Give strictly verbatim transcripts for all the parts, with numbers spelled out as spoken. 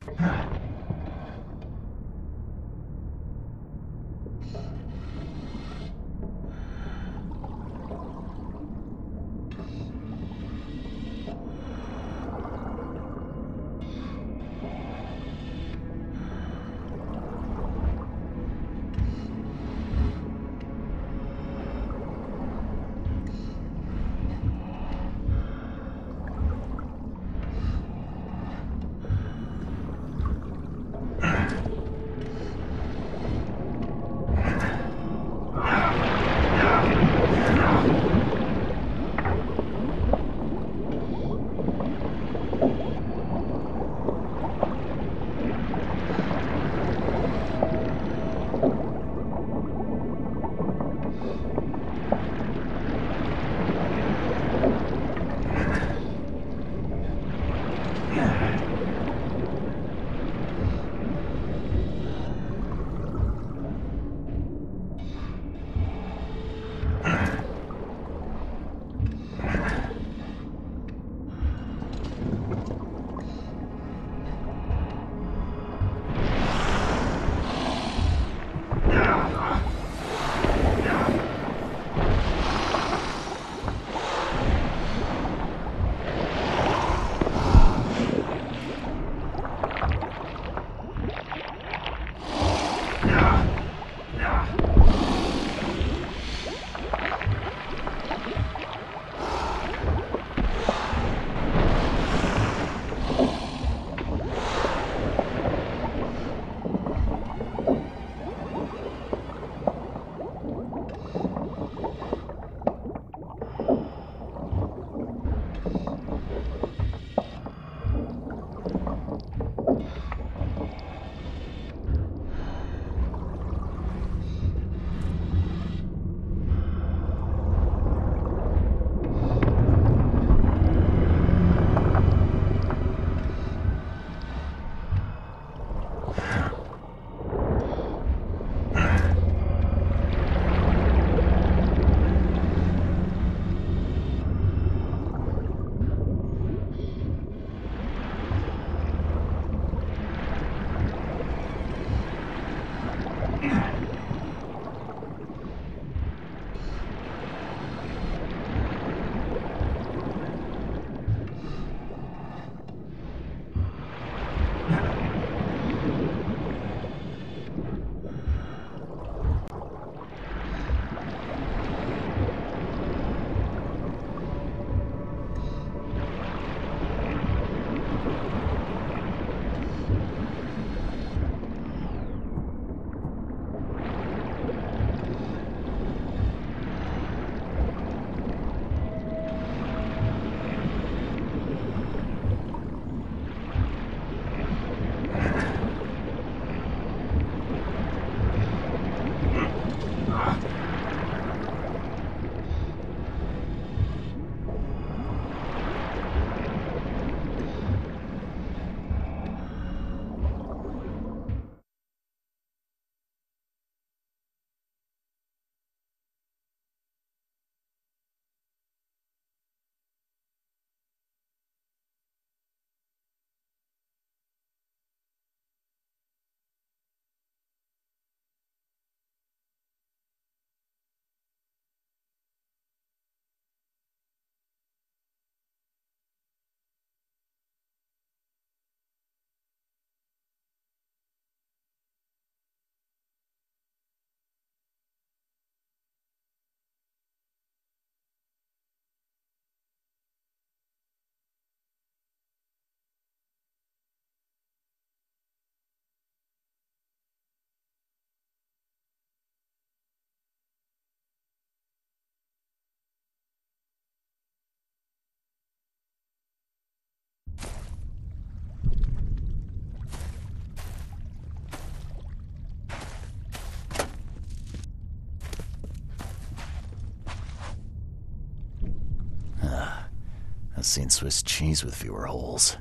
I've seen Swiss cheese with fewer holes.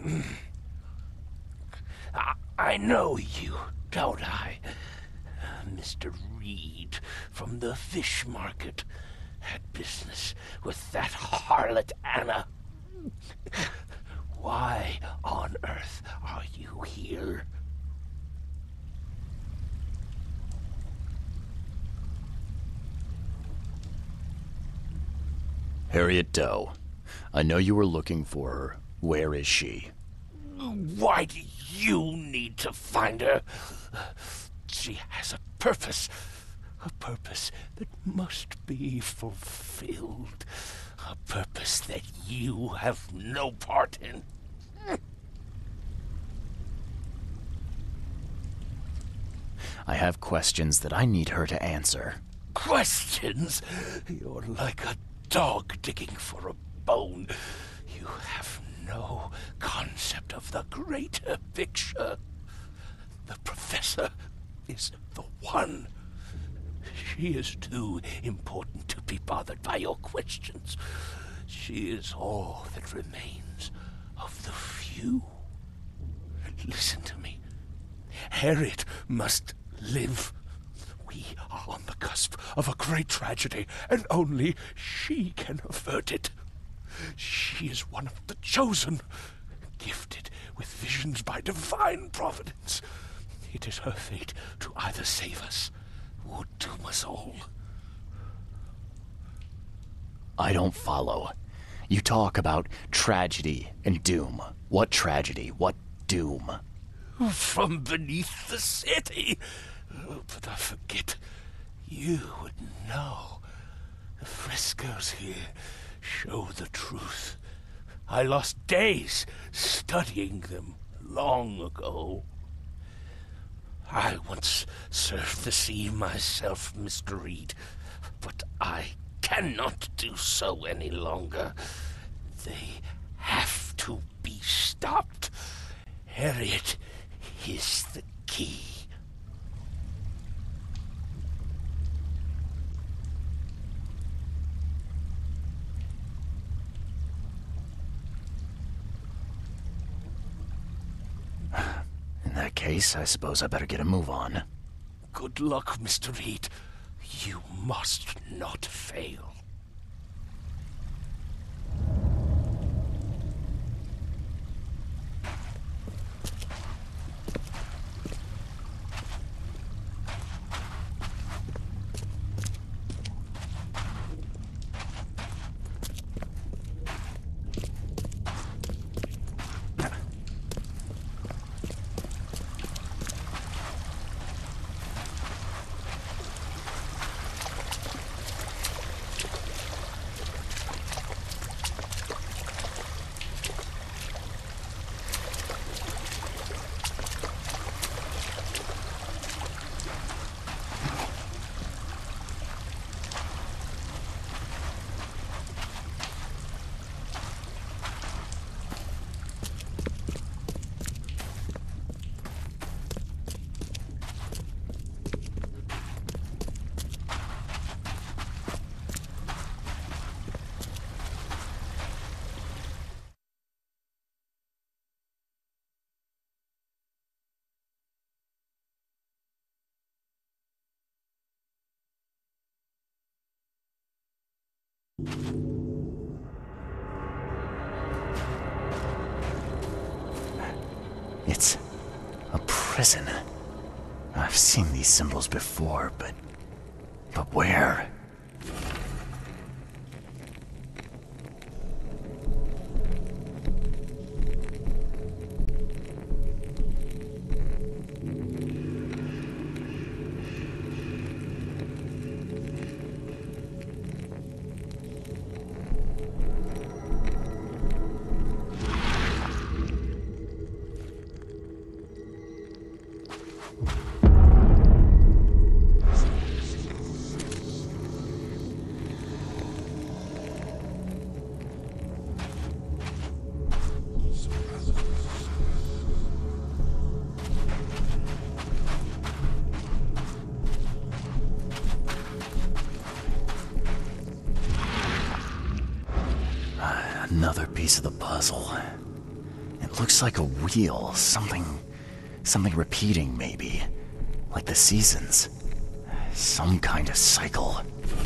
I, I know you, don't I? Mister Reed from the fish market had business with that harlot Anna. Why on earth are you here? Harriet Doe. I know you were looking for her. Where is she? Why do you need to find her? She has a purpose. A purpose that must be fulfilled. A purpose that you have no part in. I have questions that I need her to answer. Questions? You're like a dog digging for a bone. You have no concept of the greater picture. The professor is the one. She is too important to be bothered by your questions. She is all that remains of the few. Listen to me. Harriet must live. We are on the cusp of a great tragedy, and only she can avert it. She is one of the chosen, gifted with visions by divine providence. It is her fate to either save us or doom us all. I don't follow. You talk about tragedy and doom. What tragedy? What doom? From beneath the city. But I forget, you would know. The frescoes here show the truth. I lost days studying them long ago. I once surfed the sea myself, Mister Reed, but I cannot do so any longer. They have to be stopped. Harriet is the key. In that case, I suppose I better get a move on. Good luck, Mister Reed. You must not fail. It's a prison. I've seen these symbols before, but... but where? Another piece of the puzzle. It looks like a wheel, something... something repeating, maybe. Like the seasons. Some kind of cycle.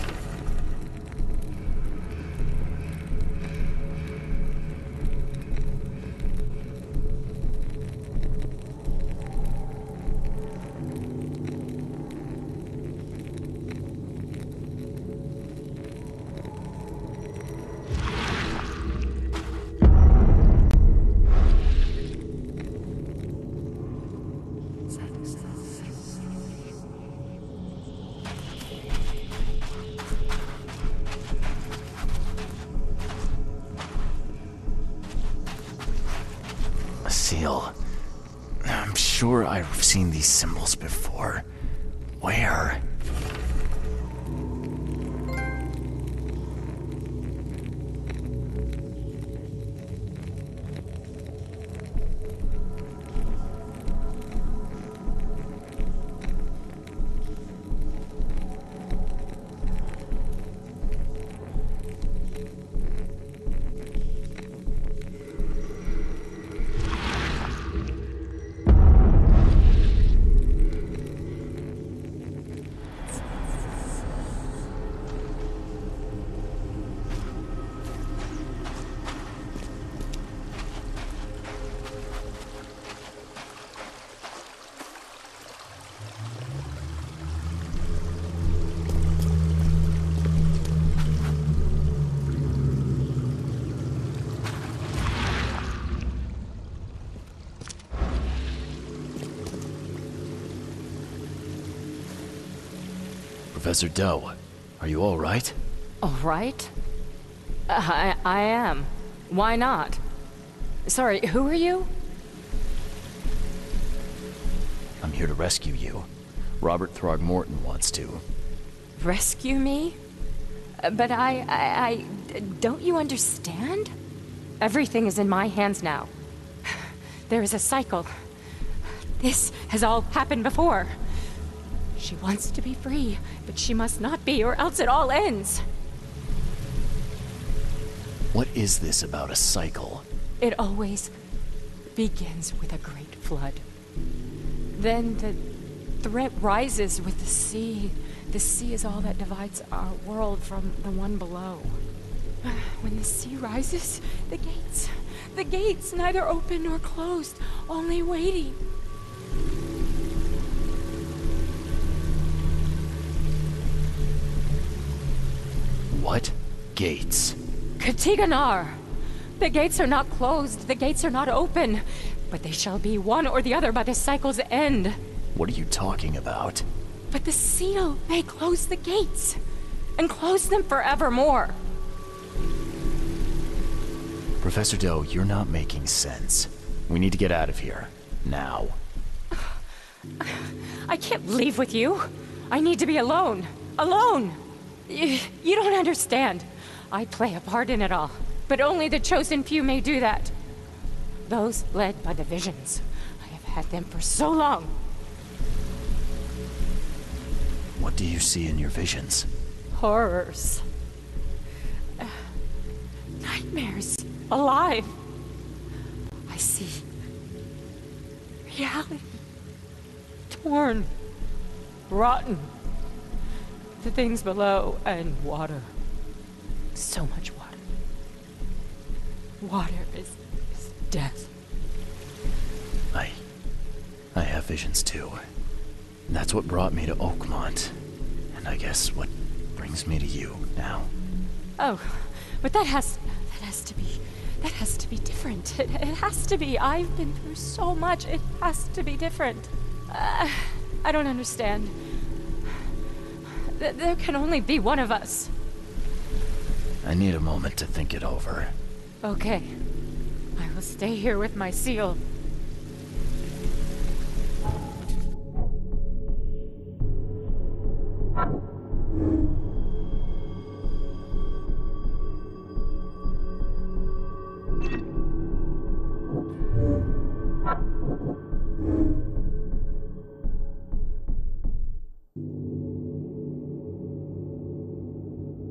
Seal. I'm sure I've seen these symbols before. Where? Professor Doe, are you all right? All right? I, I am. Why not? Sorry, who are you? I'm here to rescue you. Robert Throgmorton wants to. Rescue me? Uh, But I, I, I... Don't you understand? Everything is in my hands now. There is a cycle. This has all happened before. She wants to be free, but she must not be, or else it all ends. What is this about a cycle? It always begins with a great flood. Then the threat rises with the sea. The sea is all that divides our world from the one below. When the sea rises, the gates, the gates neither open nor closed, only waiting. What? Gates? Katiganar! The gates are not closed, the gates are not open, but they shall be one or the other by the cycle's end. What are you talking about? But the seal may close the gates, and close them forevermore. Professor Doe, you're not making sense. We need to get out of here. Now. I can't leave with you. I need to be alone. Alone! You, you don't understand. I play a part in it all, but only the chosen few may do that. Those led by the visions. I have had them for so long. What do you see in your visions? Horrors. Uh, nightmares. Alive. I see reality. Torn. Rotten. The things below, and water. So much water. Water is, is death. I... I have visions too. That's what brought me to Oakmont. And I guess what brings me to you now. Oh, but that has... that has to be... that has to be different. It, it has to be. I've been through so much. It has to be different. Uh, I don't understand. Th- there can only be one of us. I need a moment to think it over. Okay. I will stay here with my seal.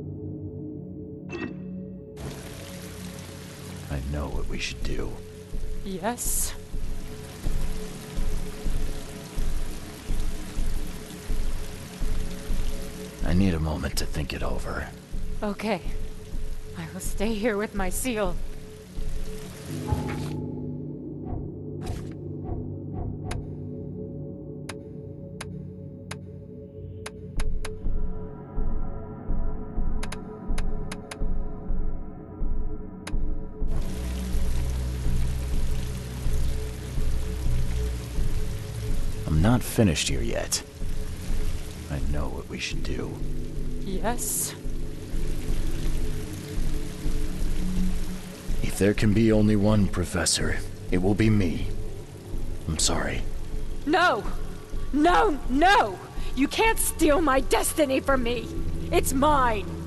I know what we should do. Yes. I need a moment to think it over. Okay. I will stay here with my seal. I'm not finished here yet. I know what we should do. Yes. If there can be only one professor, it will be me. I'm sorry. No! No, no! You can't steal my destiny from me! It's mine!